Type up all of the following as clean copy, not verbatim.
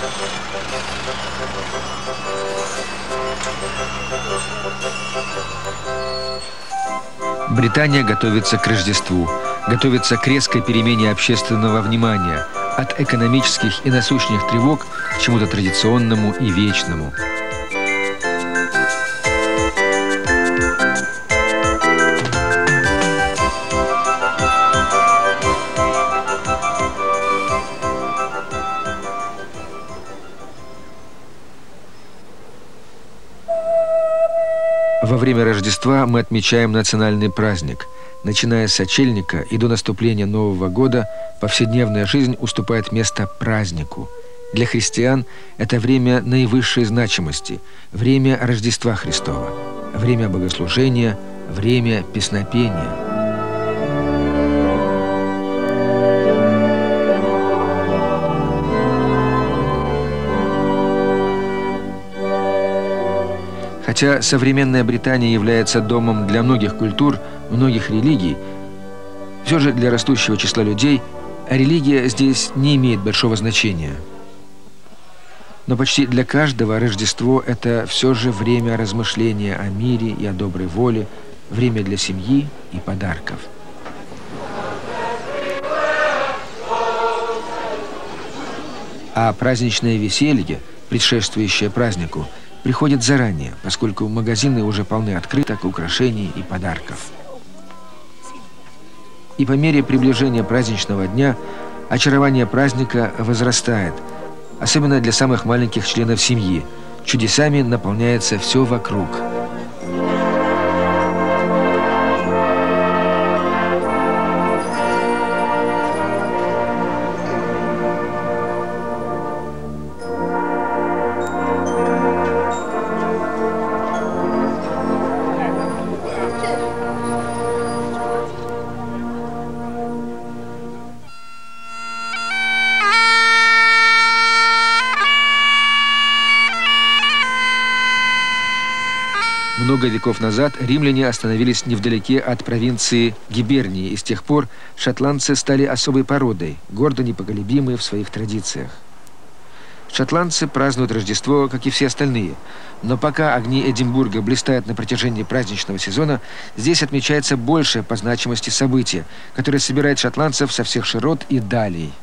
Британия готовится к Рождеству, готовится к резкой перемене общественного внимания, от экономических и насущных тревог к чему-то традиционному и вечному. Во время Рождества мы отмечаем национальный праздник. Начиная с сочельника и до наступления Нового года повседневная жизнь уступает место празднику. Для христиан это время наивысшей значимости, время Рождества Христова, время богослужения, время песнопения. Хотя современная Британия является домом для многих культур, многих религий, все же для растущего числа людей религия здесь не имеет большого значения. Но почти для каждого Рождество – это все же время размышления о мире и о доброй воле, время для семьи и подарков. А праздничное веселье, предшествующее празднику, приходит заранее, поскольку магазины уже полны открыток, украшений и подарков. И по мере приближения праздничного дня очарование праздника возрастает, особенно для самых маленьких членов семьи. Чудесами наполняется все вокруг. Много веков назад римляне остановились невдалеке от провинции Гибернии, и с тех пор шотландцы стали особой породой, гордо непоколебимые в своих традициях. Шотландцы празднуют Рождество, как и все остальные, но пока огни Эдинбурга блистают на протяжении праздничного сезона, здесь отмечается большее по значимости событие, которое собирает шотландцев со всех широт и далей.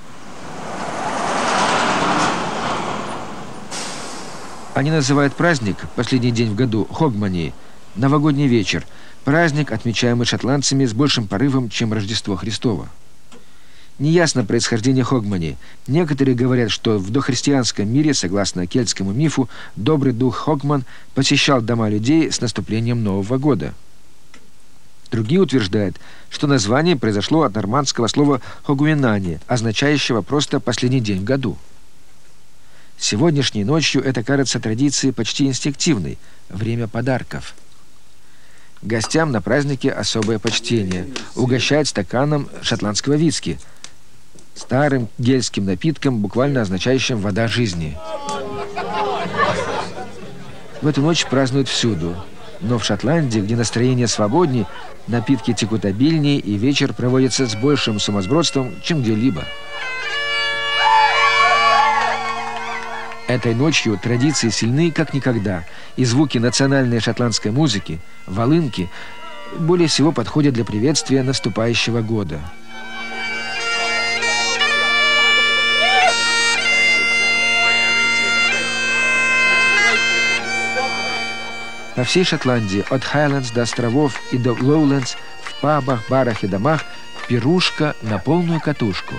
Они называют праздник, последний день в году, Хогмани, новогодний вечер, праздник, отмечаемый шотландцами с большим порывом, чем Рождество Христово. Неясно происхождение Хогмани. Некоторые говорят, что в дохристианском мире, согласно кельтскому мифу, добрый дух Хогман посещал дома людей с наступлением Нового года. Другие утверждают, что название произошло от нормандского слова «хогуинани», означающего просто «последний день в году». Сегодняшней ночью это кажется традицией почти инстинктивной – время подарков. Гостям на празднике особое почтение – угощать стаканом шотландского виски, старым гельским напитком, буквально означающим «вода жизни». В эту ночь празднуют всюду, но в Шотландии, где настроение свободней, напитки текут обильнее и вечер проводится с большим сумасбродством, чем где-либо. Этой ночью традиции сильны как никогда, и звуки национальной шотландской музыки, волынки, более всего подходят для приветствия наступающего года. По всей Шотландии, от Хайлендс до островов и до Лоулендс, в пабах, барах и домах, пирушка на полную катушку.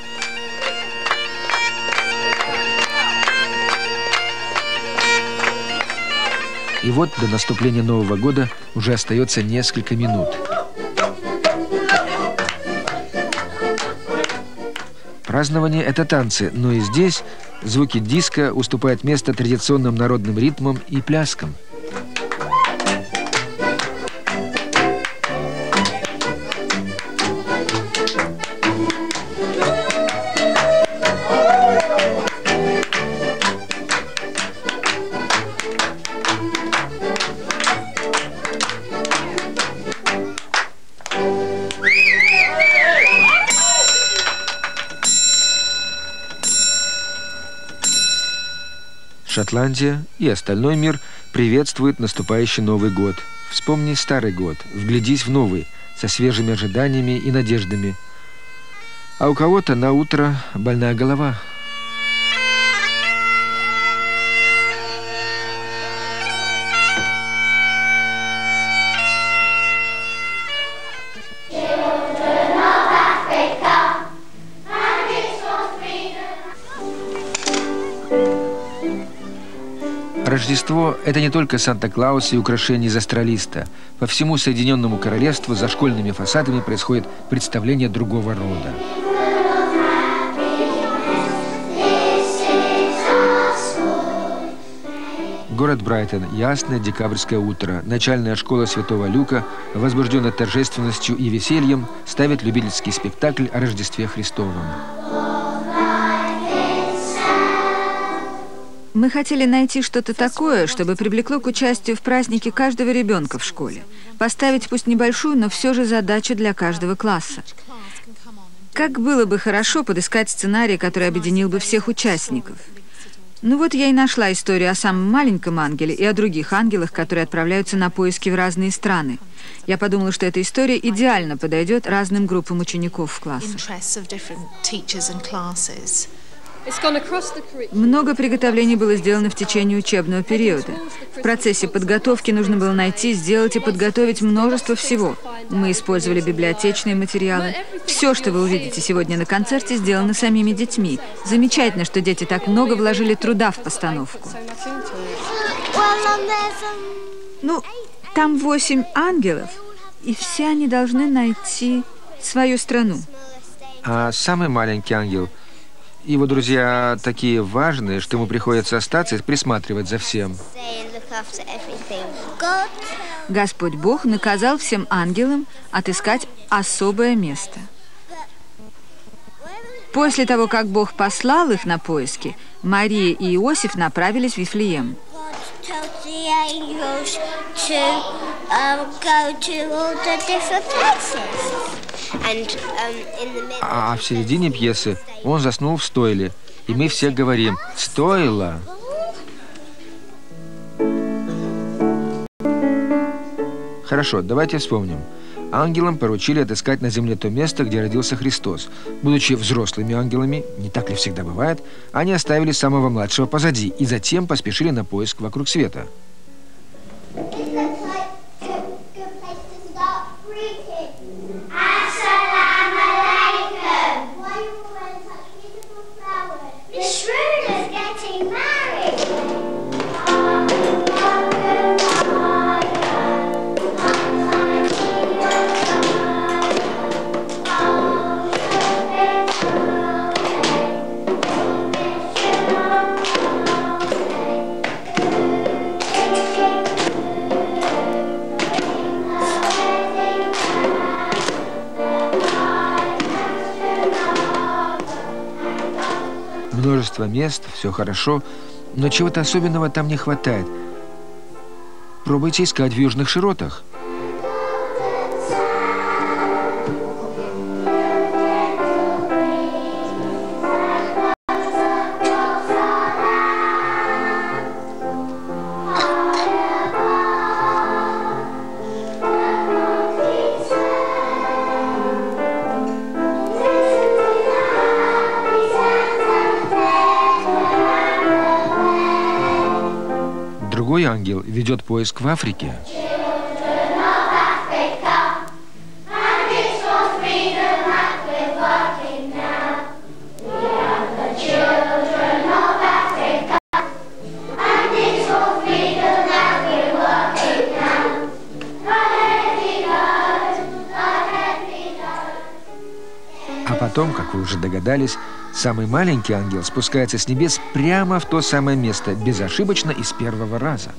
И вот до наступления Нового года уже остается несколько минут. Празднование – это танцы, но и здесь звуки диска уступают место традиционным народным ритмам и пляскам. Шотландия и остальной мир приветствуют наступающий Новый год. Вспомни старый год, вглядись в новый, со свежими ожиданиями и надеждами. А у кого-то на утро больная голова. Рождество – это не только Санта-Клаус и украшения из астролиста. По всему Соединенному Королевству за школьными фасадами происходит представление другого рода. Город Брайтон. Ясное декабрьское утро. Начальная школа Святого Люка, возбужденная торжественностью и весельем, ставит любительский спектакль о Рождестве Христовом. Мы хотели найти что-то такое, чтобы привлекло к участию в празднике каждого ребенка в школе. Поставить пусть небольшую, но все же задачу для каждого класса. Как было бы хорошо подыскать сценарий, который объединил бы всех участников. Ну вот я и нашла историю о самом маленьком ангеле и о других ангелах, которые отправляются на поиски в разные страны. Я подумала, что эта история идеально подойдет разным группам учеников в классах. Много приготовлений было сделано в течение учебного периода. В процессе подготовки нужно было найти, сделать и подготовить множество всего. Мы использовали библиотечные материалы. Все, что вы увидите сегодня на концерте, сделано самими детьми. Замечательно, что дети так много вложили труда в постановку. Ну, там 8 ангелов, и все они должны найти свою страну. А самый маленький ангел... Его друзья такие важные, что ему приходится остаться и присматривать за всем. Господь Бог наказал всем ангелам отыскать особое место. После того, как Бог послал их на поиски, Мария и Иосиф направились в Вифлеем. А в середине пьесы он заснул в стойле, и мы все говорим «Стойло!». Хорошо, давайте вспомним. Ангелам поручили отыскать на земле то место, где родился Христос. Будучи взрослыми ангелами, не так ли всегда бывает, они оставили самого младшего позади и затем поспешили на поиск вокруг света. Множество мест, все хорошо, но чего-то особенного там не хватает. Пробуйте искать в южных широтах. Другой ангел ведет поиск в Африке. А потом, как вы уже догадались, самый маленький ангел спускается с небес прямо в то самое место, безошибочно и с первого раза.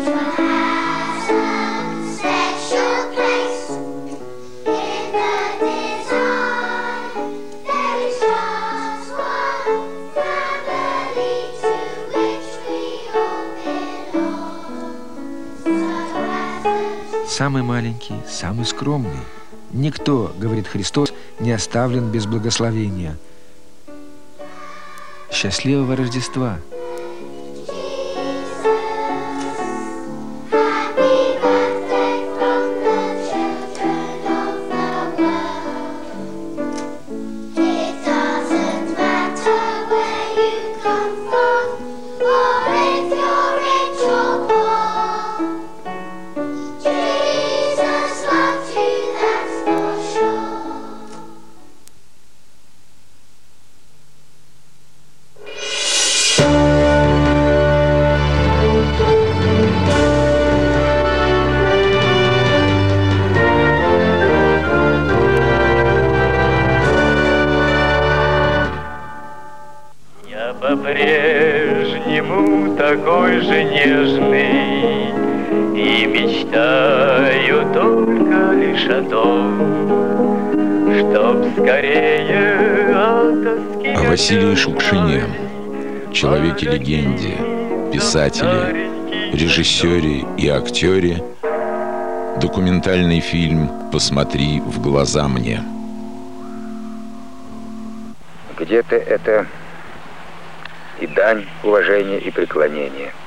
Самый маленький, самый скромный. Никто, говорит Христос, не оставлен без благословения. Счастливого Рождества! По-прежнему такой же нежный и мечтаю только лишь о том, чтоб скорее от тоски. О Василии Шукшине, человеке-легенде, писателе, режиссере и актере, документальный фильм «Посмотри в глаза мне». Где-то это и дань уважения и преклонения.